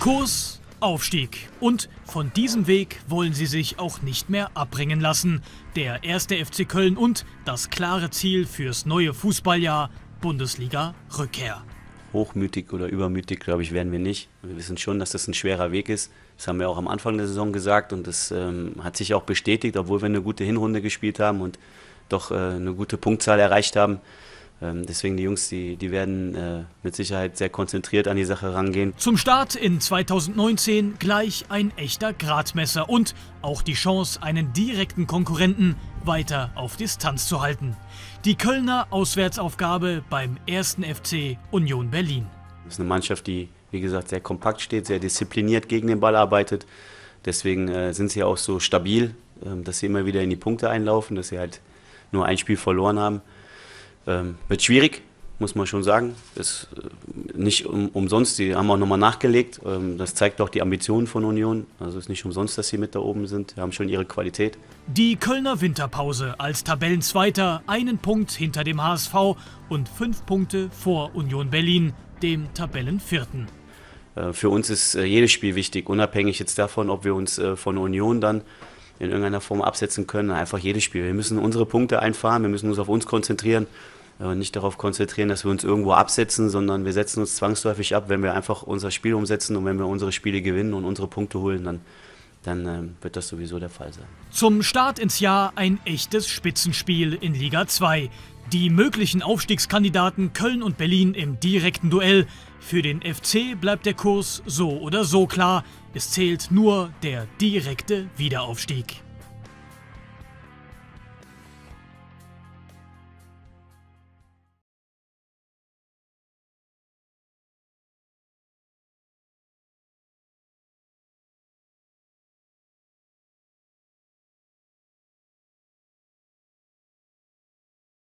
Kurs Aufstieg. Und von diesem Weg wollen sie sich auch nicht mehr abbringen lassen. Der 1. FC Köln und das klare Ziel fürs neue Fußballjahr: Bundesliga-Rückkehr. Hochmütig oder übermütig, glaube ich, werden wir nicht. Wir wissen schon, dass das ein schwerer Weg ist. Das haben wir auch am Anfang der Saison gesagt und das hat sich auch bestätigt, obwohl wir eine gute Hinrunde gespielt haben und doch eine gute Punktzahl erreicht haben. Deswegen die Jungs, die werden mit Sicherheit sehr konzentriert an die Sache rangehen. Zum Start in 2019 gleich ein echter Gradmesser und auch die Chance, einen direkten Konkurrenten weiter auf Distanz zu halten. Die Kölner Auswärtsaufgabe beim 1. FC Union Berlin. Das ist eine Mannschaft, die, wie gesagt, sehr kompakt steht, sehr diszipliniert gegen den Ball arbeitet. Deswegen sind sie auch so stabil, dass sie immer wieder in die Punkte einlaufen, dass sie halt nur ein Spiel verloren haben. Wird schwierig, muss man schon sagen. Ist nicht umsonst, die haben auch nochmal nachgelegt. Das zeigt auch die Ambitionen von Union. Also ist nicht umsonst, dass sie mit da oben sind. Die haben schon ihre Qualität. Die Kölner Winterpause als Tabellenzweiter, einen Punkt hinter dem HSV und 5 Punkte vor Union Berlin, dem Tabellenvierten. Für uns ist jedes Spiel wichtig, unabhängig jetzt davon, ob wir uns von Union dann in irgendeiner Form absetzen können. Einfach jedes Spiel. Wir müssen unsere Punkte einfahren, wir müssen uns auf uns konzentrieren. Nicht darauf konzentrieren, dass wir uns irgendwo absetzen, sondern wir setzen uns zwangsläufig ab, wenn wir einfach unser Spiel umsetzen und wenn wir unsere Spiele gewinnen und unsere Punkte holen, dann wird das sowieso der Fall sein. Zum Start ins Jahr ein echtes Spitzenspiel in Liga 2. Die möglichen Aufstiegskandidaten Köln und Berlin im direkten Duell. Für den FC bleibt der Kurs so oder so klar. Es zählt nur der direkte Wiederaufstieg.